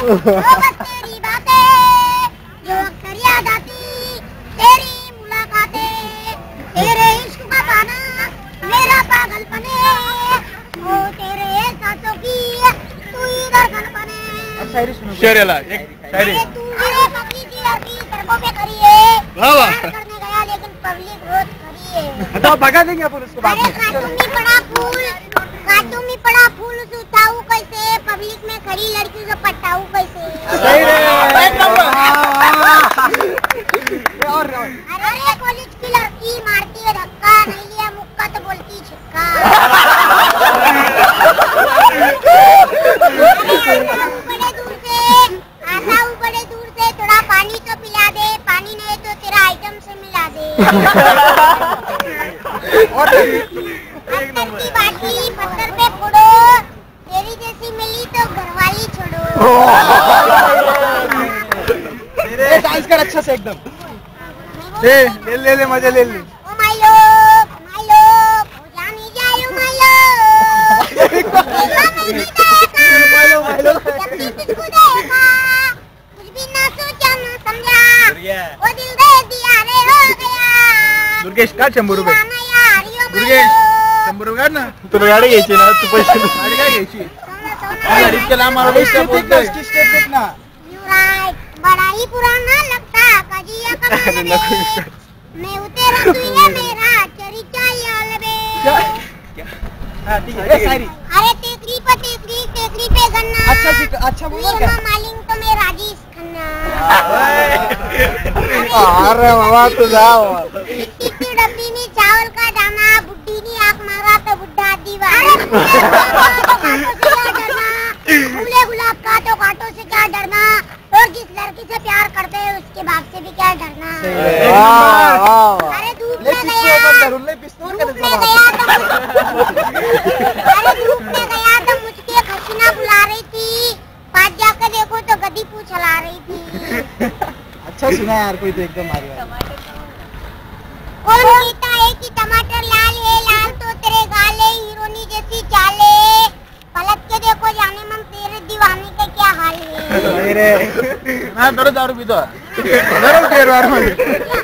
तेरी बातें जो अक्सर याद आती, तेरी मुलाकातें, तेरे इश्क का गाना मेरा पागलपने, ओ तेरे एहसासों की तू ही धड़कन बने। शायरी ला एक शायरी। तू मेरे पगली की लड़की सड़कों पे खड़ी है, प्यार करने गया लेकिन पब्लिक रोज खड़ी है। तो भगा देंगे अपन उसको बाद में। काटूं में पड़ा फूल सुताऊ कैसे, पब्लिक में खड़ी लड़की को पटाऊ कैसे। सही रे। अरे कॉलेज की लड़की मारती है धक्का, नहीं लिया मुक्का तो बोलती छिक्का। आता हूँ बड़े दूर से थोड़ा पानी तो पिला दे, पानी नहीं तो तेरा आइटम से मिला दे। पत्थर की बाटी पत्थर पे फोड़ो, तेरी जैसी मिली तो घरवाली छोड़ो। डांस कर अच्छा से एकदम। ले मजा ले ले। ओ माय लोग हो जाने जाओ माय लोग। तुझको देखा कुछ भी ना सोचा ना समझा, वो दिल दे दिया रे हो गया। दुर्गेश का 100 रुपये. दुर्गेश 100 रुपये ना. तुला गाडी घ्यायची ना, तू पैसे गाडी काय घ्यायची? इतके लांब आलो स्टेप बोलतोय. ना बड़ा ही पुराना लगता कजिया कमाने मैं उतेरा तू ये मेरा चरिचा यालबे। हां ठीक है. शायरी. अरे टेकरी पे गन्ना। अच्छा बोल क्या? मालिंग तो मैं राजेश खन्ना। अरे बाबा तू जाओ. इतनी डब्बी में चावल का दाना, बुड्ढी ने आंख मारा तो बुड्ढा दीवाना। फूले गुलाब का तो कांटों से क्या डरना, और जिस लड़की से प्यार करते हैं उसके बाप से भी क्या डरना। अरे धूप में गया तो मुझके खसीना बुला रही थी, पास जाकर देखो तो गद्दी पूछ हिला रही थी। अच्छा सुना यार कोई तो एकदम मारी. कौन कहता है कि टमाटर लाल है, लाल तो तेरे गाल है, हीरोनी जैसी चाल है, पलट के देखो जाने मन तेरे दीवाने का क्या हाल है। मैं दारू पीता. दारू